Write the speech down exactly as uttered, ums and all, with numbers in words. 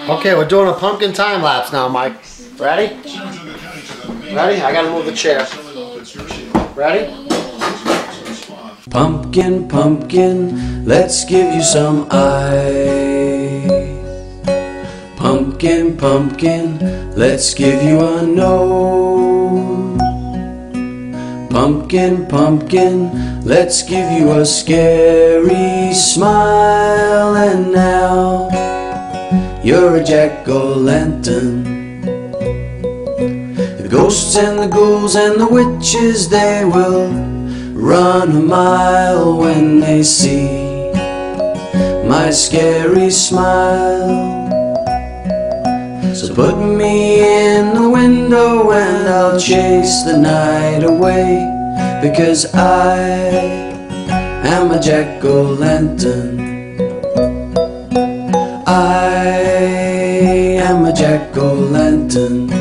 Okay, we're doing a pumpkin time lapse now, Mike. Ready? Ready? I gotta move the chair. Ready? Pumpkin, pumpkin, let's give you some ice. Pumpkin, pumpkin, let's give you a nose. Pumpkin, pumpkin, let's give you a scary smile. And now you're a jack-o'-lantern. The ghosts and the ghouls and the witches, they will run a mile when they see my scary smile. So put me in the window and I'll chase the night away, because I am a jack-o'-lantern. I am a jack-o'-lantern.